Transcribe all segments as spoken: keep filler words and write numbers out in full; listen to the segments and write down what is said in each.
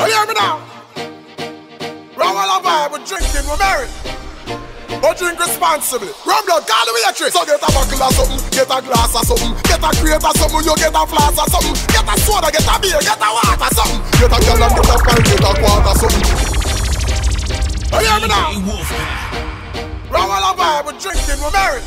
you hear me now? Wrong all vibe, we're drinking, we're married. But drink responsibly. Rum blood, call the waitress. So get a buckle or something, get a glass or something, get a crate or something, you get a flask or something, get a soda, get a beer, get a water or something, get a girl and get a pint, get a quart or something. You hear me now? Wrong all vibe, we're drinking, we're married.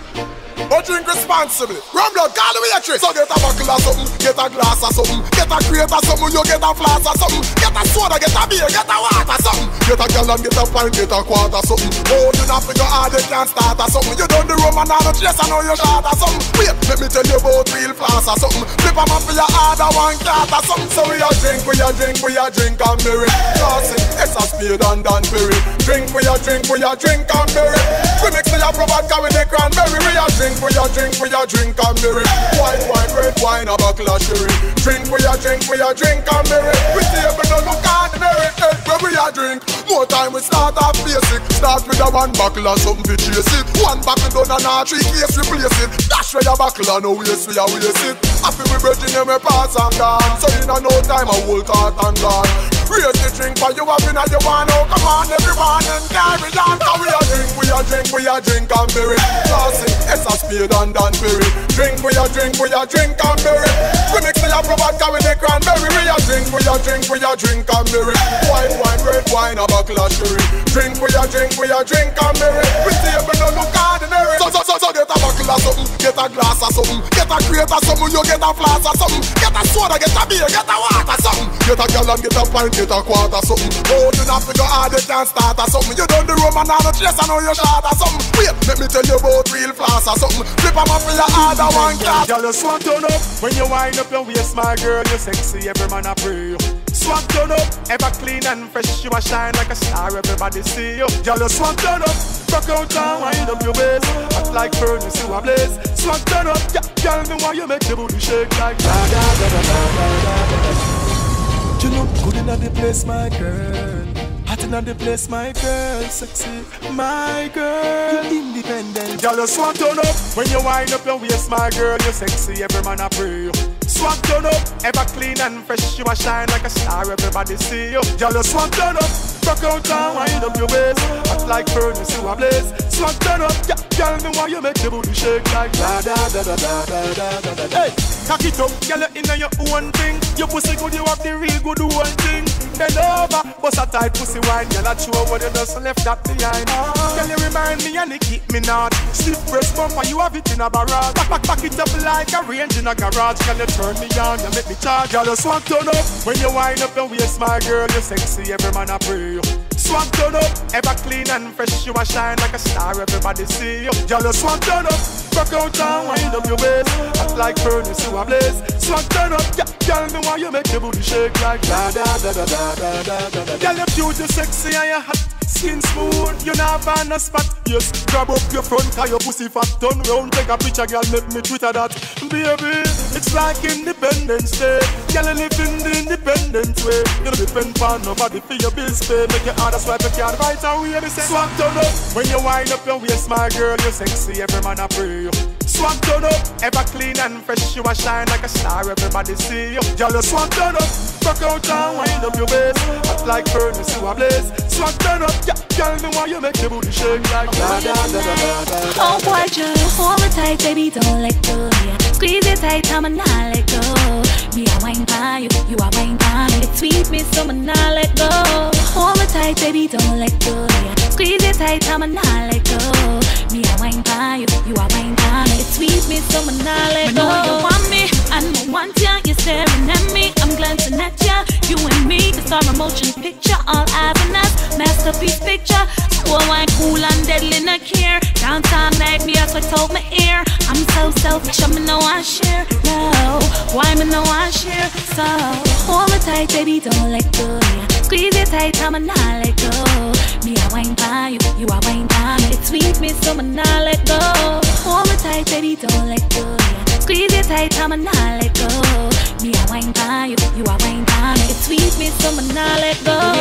But drink responsibly. Rum blood, call the waitress. So get a buckle or something, get a glass or something, get a crate or something, you get a flask or something, get a soda, get a beer, get a water or something, get a girl and get a pint, get a quart or something. Oh, you not figure hard, you can't start or something. You done the rum and all the chase, I know you shot or something. Wait, let me tell you about real flask or something. Flip them up for your harder one cat or something. So we a drink, we a drink, we a drink and berry. Classic, it's a spade and Dan Perry. Drink, we a drink, we a drink and berry. We mix the apple vodka with the cranberry. We a drink, we a drink, we a drink and berry. White wine, red wine, a buckle of sherry. Drink, we a drink, we a drink and berry. We table no look ordinary. Hey, where we a drink, more time we start off basic. Start with a one buckle and something to chase it. One buckle done and a three case replace it. Dash where your buckle and no waste we a waste it. Happy we Birch in my parts and gone. So in a no time a whole cart and gone. Raise the drink for you up in a you want. Oh come on everyone and carry on. Cause we a drink, we a drink, we a drink and berry. Classic, it's a spade and Dan Perry. Drink, we a drink, we a drink and berry. We mix the apple vodka with the cranberry. We a drink, we a drink, we a drink and berry. White wine, red wine, a buckle of sherry. Drink, we a drink, we a drink and berry. We table no look ordinary. So, so, so, so get a buckle or something, get a glass or something, get a crate or something, you get a flask or something, get a soda, get a beer, get a water or something, get a girl and get a pint, get a quart or something. Oh, you not figure hard, you can't start or something. You done the rum and all the chase, I know you shot or something. Wait, let me tell you about real flask or something. Flip them up for your harder one class. Girl, you swag turn up when you wind up your waist, my girl. You sexy, every man a pray. Swag turn up, ever clean and fresh. You a shine like a star, everybody see you. Girl, you swag turn up, rock out and wind up your waist. Act like furnace, you a blaze. Swag turn up, yeah, girl, me why you make the booty shake like da da da da da da da. You look good inna the place, my girl. Hot inna the place, my girl. Sexy, my girl. You independent. Girl, you swag turn up when you wind up your waist, my girl. You sexy, every man a pray. Swag turn up, ever clean and fresh. You a shine like a star, everybody see you. Girl, you swag turn up, rock out and wind up your waist. Act like furnace, you a blaze. Swag turn up, yeah, girl, me why you make the booty shake like da da da da da da da da. Hey, cock it up, girl, you inna your own thing. Your pussy good, you have the real good one thing. Bend over, bust a tight pussy wine. Girl, I show what you just left that behind. Girl, you remind me and you keep me not. Stiff breast bumper, you have it in a barrage. Back, back, back it up like a range in a garage. Girl, you turn me on, you make me charge. Girl, you swag turn up when you wind up your waist, my girl. You sexy, every man a pray. Swag turn up, ever clean and fresh. You a shine like a star, everybody see you. Girl, you swag turn up, rock out and wind up your waist. Act like furnace, you a blaze. Swag turn up, yeah, girl, me why you make the booty shake like da da da da da da da da. Girl, you cute, you sexy and you hot. Skin smooth, you not find a spot. Yes, grab up your front, cause your pussy fat. Turn round, take a picture, girl, make me Twitter that. Baby, it's like Independence Day. Girl, you live in the independent way. You don't depend on nobody for your bills pay. Make your order swipe, you can't write away. They say swag turn up when you wind up your waist, my girl. You sexy, every man a pray. Swag turn up, ever clean and fresh. You a shine like a star, everybody see you. Girl, you swag turn up, rock out and wind up your waist. Act like furnace, you a blaze. Swag turn up, yeah, girl, me why you make the booty shake like da da da da da da. Oh boy, just hold me tight, baby, don't let go. Yeah, squeeze it tight, I'ma not let go. Me a wine by you, you a wine by me. It sweet me, so I'ma not let go. Hold me tight, baby, don't let go. Yeah, squeeze it tight, I'ma not let go. Me a wine by you, you a wine by me. It sweet me, so I'ma not let go. I know you want me, I know want ya. You're staring at me, I'm glancing at ya. You and me, the star motion picture, all eyes on us, masterpiece picture. So wine cool and deadly, no care. Downtown night, me a sweat out my ear. I'm so selfish, I'm no I share. No, why me no I share? So hold me tight, baby, don't let go. Yeah, squeeze it tight, I'ma not let go. Me a wine by you, you a wine by me. It sweet me, so I'ma not let go. Hold me tight, baby, don't let go. Yeah, squeeze it tight, I'ma not let go. Me a wine by you, you a wine by me. It sweet me, so I'ma not let go.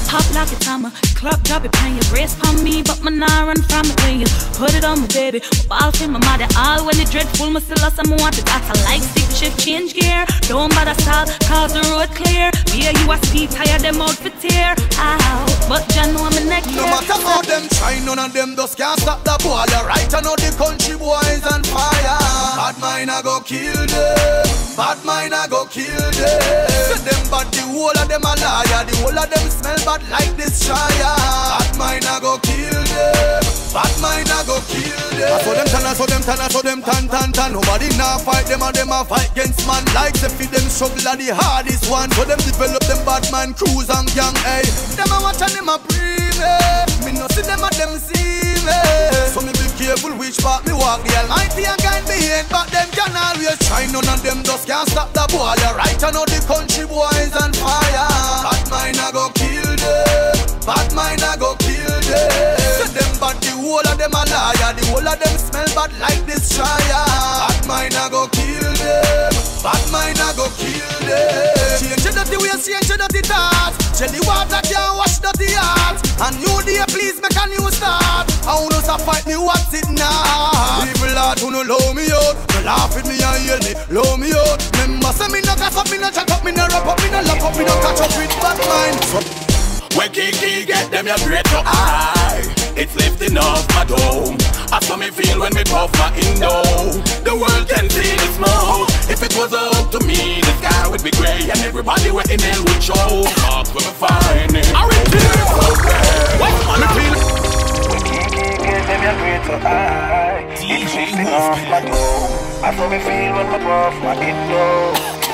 Pop like it, I'ma club, drop it, pan your breast on me, but my nah run from it when you put it on me, baby. My balls in my mother, all when it dreadful, my still some want it. That's a like stick shift, change gear. Don't bother stall, cause the road clear. Yeah, you a speed, tire them out for tear. Ow, but John know I'm a neck here. No matter how them try, none of them just can't stop the ball. You're right, I know the country boys on fire. Bad mind I go kill them. Bad mind I go kill them. Say them bad, the whole of them a liar. The whole of them smell bad like this shire. Bad mind I go kill them. Bad mind I go kill them. I saw them tan, I saw them tan, I saw them tan, tan, tan. Nobody now fight them and them a fight against man. Like they feed them struggle are the hardest one. So them develop them bad man crews and gang, hey. Them a watch and them a breathe, eh. Me no see them and them see me. So me be careful which part me walk. The Almighty and guide me in, but them can always try. None of them just can't stop the ball. You're right, I know the country boys on fire. Bad mind I go kill them. Bad mind I go kill them. Say them bad, the whole of them a liar. The whole of them smell bad like this shire. Bad mind I go kill them. Bad mind I go kill them. Change the dirty ways, change the dirty thoughts. Jelly water can't wash dirty hearts. And new day please make a new start. I wanna stop fight me, what's it now? People out who no love me out. No laugh at me and yell me, love me out. Remember say me no gas up, me no jack up, me no rap up, me no lock up, me no catch up with bad mind. When Kiki get them, you great to eye. It's lifting off my dome. I saw me feel when me puff my indo. The world can see the smoke. If it was up to me, the sky would be grey and everybody were in hell would show. Marks where me find it. I return so bad. What on the feel? When Kiki get them, you great to eye. It's lifting off my dome. I saw me feel when me puff my indo.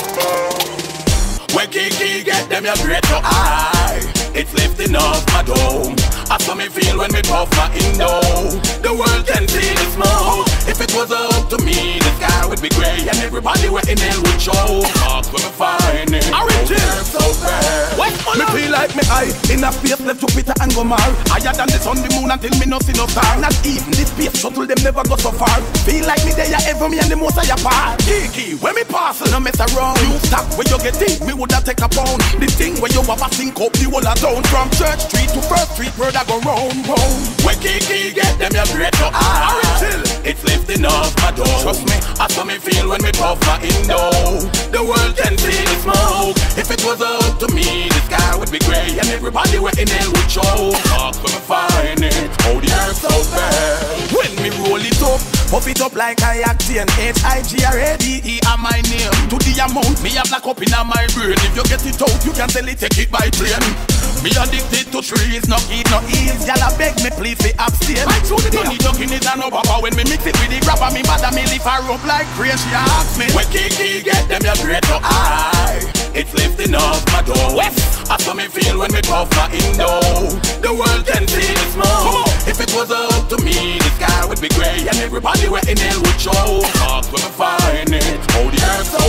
When Kiki get them, you great to eye. It's lifting off my dome. I saw me feel when me puff my indo. The world can see the smoke. If it was up to me, the sky would be grey and everybody were in hell would show. Marks where me find it. I return so bad. What me feel like me high in a space left to Peter and Gomar. Higher than the sun, the moon until me no see no star. Not even this space shuttle them never go so far. Feel like me there ever me and the most of your part. Kiki, when me pass no mess around. You stop where you get in, me woulda take a pound. The thing where you have a sink up the whole of town. From Church Street to First Street, where I go round, round. When Kiki get them, you great to eye. It's lifting off my door. Trust me, I saw me feel when me puff my indo. The world can see the smoke. If it was up to me, the sky would be grey and everybody were in hell would show. Marks where me find it. Oh, the earth so bad. When me roll it up, puff it up like I octane. H I G R A D E are my name. To the amount me a black up in my brain. If you get it out, you can tell it, take it by plane. Me addicted to trees, no eat, no ease. Y'all beg me please be abstain. I told you need talking it and no papa. When me mix it with the grabber, me bother me lift her up like crazy. She ask me when Kiki get them, you great to eye. It's lifting off my door. I saw me feel when me puff my indo. The world can see the smoke. If it was up to me, the sky would be grey and everybody were in hell would show. Marks where me find it. Oh, the earth so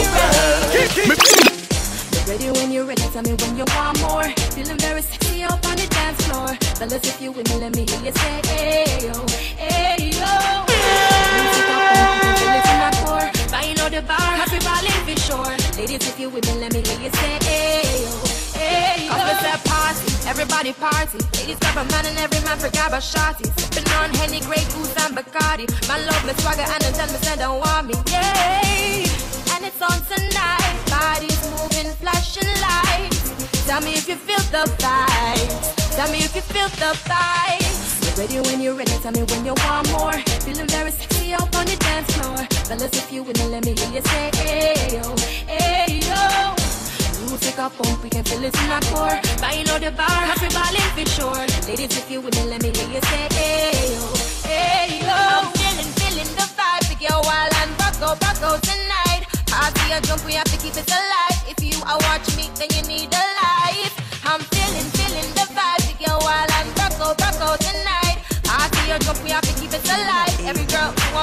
bad. Ready when you're ready, tell me when you want more. Feeling very sexy up on the dance floor. Fellas, if you with me, let me hear you say, hey, yo, hey, yo. Music up and feel it in my core. Buying out the bar, happy balling for sure. Ladies, if you with me, let me hear you say, hey, yo, hey, yo. Cause it's a party, everybody party. Ladies grab a man and every man forgot about shotty. Sipping on Henny, Grey Goose and Bacardi. Man love me swagger and then tell me say don't want me, yeah. And it's on tonight, bodies moving, flashing lights. Tell me if you feel the vibes. Tell me if you feel the vibes. You're ready when you're ready, tell me when you want more. Feeling very sexy up on the dance floor. Fellas, if you with me, let me hear you say, hey, yo, hey, yo. Music up, pump, we can feel it in our core. Buying out the bar, happy balling for sure. Ladies, if you with me, let me hear you say, hey, yo, hey, yo. I'm feeling, feeling the vibe. Pick your wild and rock out, rock out tonight. Party a jump, we have to keep it alive. If you are watch me, then you need a life. I'm feeling, feeling the vibe. Take your while and rock out, rock out tonight. Party a jump, we have to keep it alive. Every girl, who I'm like,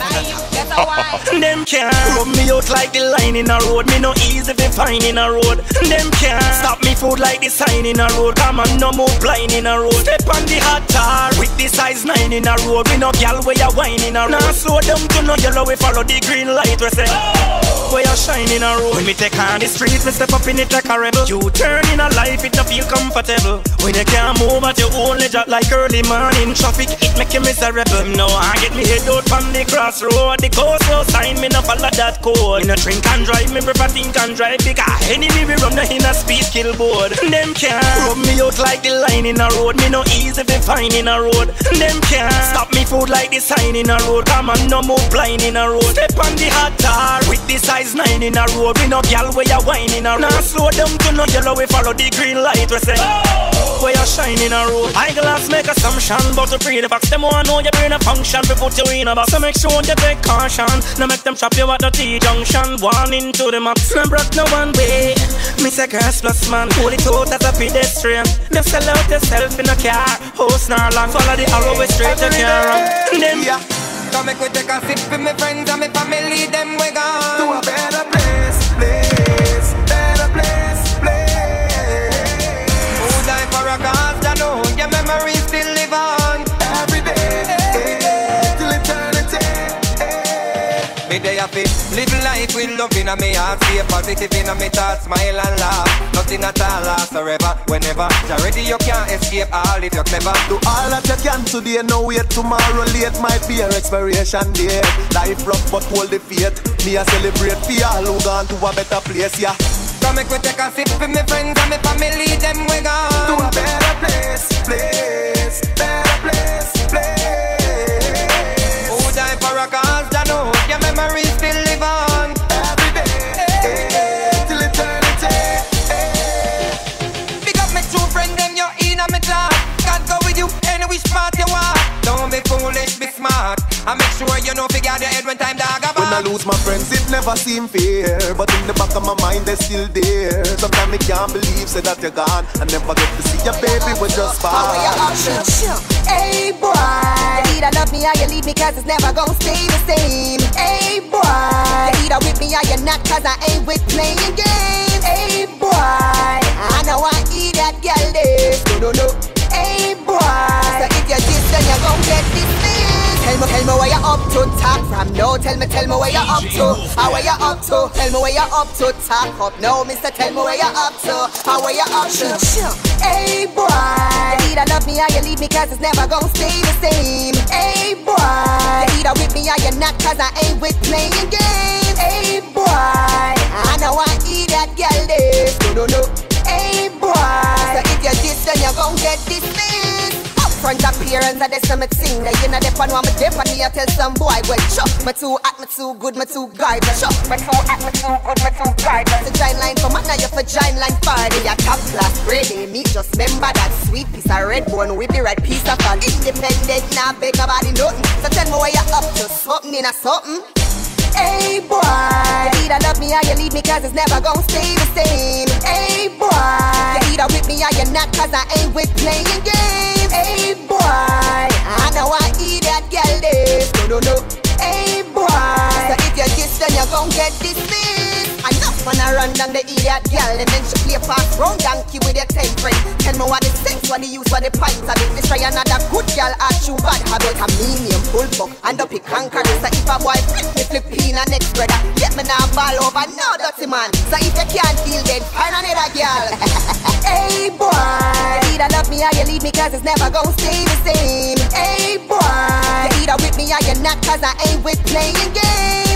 Them can't rub me out like the line in a road. Me no easy fi find in a road. Them can't stop me food like the sign in a road. Come on, no more blind in a road. Step on the hot tar with the size nine in a road. We no gal where you wine in a road. Now slow down to no yellow, we follow the green light. We say oh, where you shine in a road. When me take on the street, we step up in it like a rebel. You turn in a life, it no feel comfortable. When you can't move at your own ledge like early morning traffic, it make you miserable. No, I get me head out from the crossroad. The coast no sign, me no follow that code. Me no drink and drive, me prefer think and drive. Because enemy we run in a speed kill board. Them can't rub me out like the line in a road. Me no easy fi find in a road. Them can't stop me food like the sign in a road. Come on, no more blind in a road. Step on the hot tar with the size nine in a road. We no gal where you wine in a road. Now slow down to no yellow, we follow the green light. We say oh, where you shine in a road. Eyeglass make assumption, but to pre the box. Them wanna know you bring a function, we put you in a box. So make sure you take caution. Now make them chop you at the T-junction. One into the max. No broke no one way. Me say girls plus man, hold it out as a pedestrian. Them sell out yourself in a car. Host nor land, follow the arrow way straight to car. Them yeah. Come make we take a sip with my friends and my family. Them we gone to a better place, place, better place, place. Who die for a cause? You know your memories still live on. Every day, hey, till eternity. Hey. Me day a fit, live life with love in a me heart. Stay positive in a me thoughts, smile and laugh. Nothing at all lasts forever, whenever. Already you can't escape all if you're clever. Do all that you can today, no wait tomorrow late. Might be your expiration date. Life rough but hold the faith. Me a celebrate for all who gone to a better place, yeah. Come make we take a sip with my friends and my family. Them we gone to a better place, place, better place, place. Who die for a cause? You know your memories still live on. Every day, hey, hey, till eternity. Pick up my true friend, them you're in a me talk. God go with you any which part you want. Don't be foolish, be smart. I make sure you know figure your head when time dog about. When I lose my friends, it never seem fair, but in the back of my mind, they're still there. Sometimes I can't believe, say that you're gone. I never get to see your baby, we're just fine. How are you option? Hey boy, you either love me or you leave me, cause it's never gonna stay the same. Hey boy, you either with me or you're not, cause I ain't with playing games. Hey boy, I know I eat that girl this. No, no, no. Hey boy, so if you're this, then you're gon' get this thing. Tell me, tell me where you up to, talk from now. Tell me, tell me where you up to, how where you up to. Tell me where you up to, talk up now, mister. Tell me where you up to, how where you up to. Hey boy, you either love me or you leave me, cause it's never gonna stay the same. Hey boy, you either with me or you're not, cause I ain't with playing games. Hey boy, I know I eat that girl this. No, no, no. Hey boy, so if you're this, then you're gon' get this thing. Front appearance, I just some thing that you know the one want me dip on me. I tell some boy, well, sure, me too hot, me too good, me too guard. Sure, me too hot, me too good, me too guard. The giant line for man, now you for giant line party. Ya top class, ready, me just remember that sweet piece of red bone with the red piece of fun. Independent, now beg nobody nothing. So tell me where you up to, something in a something. Hey boy, you either love me or you leave me, cause it's never gonna stay the same. Hey boy, you either with me or you're not, cause I ain't with playing games. Hey boy, I know I eat that girl this. No, no, no. Hey boy, so if you're this, then you're gon' get this thing. Enough when I run down the idiot girl, and then she play fast round donkey with your ten friend. Tell me what the sense, what the use, what the pints of it. Let's try another good girl, add you bad habit. A medium, full buck, and up it conquer. So if a boy flip me Filipina next brother, get me now ball over, no dirty man. So if you can't deal, then find another girl. Hey boy, you either love me or you leave me, cause it's never gonna stay the same. Hey boy, you either with me or you're not, cause I ain't with playing games.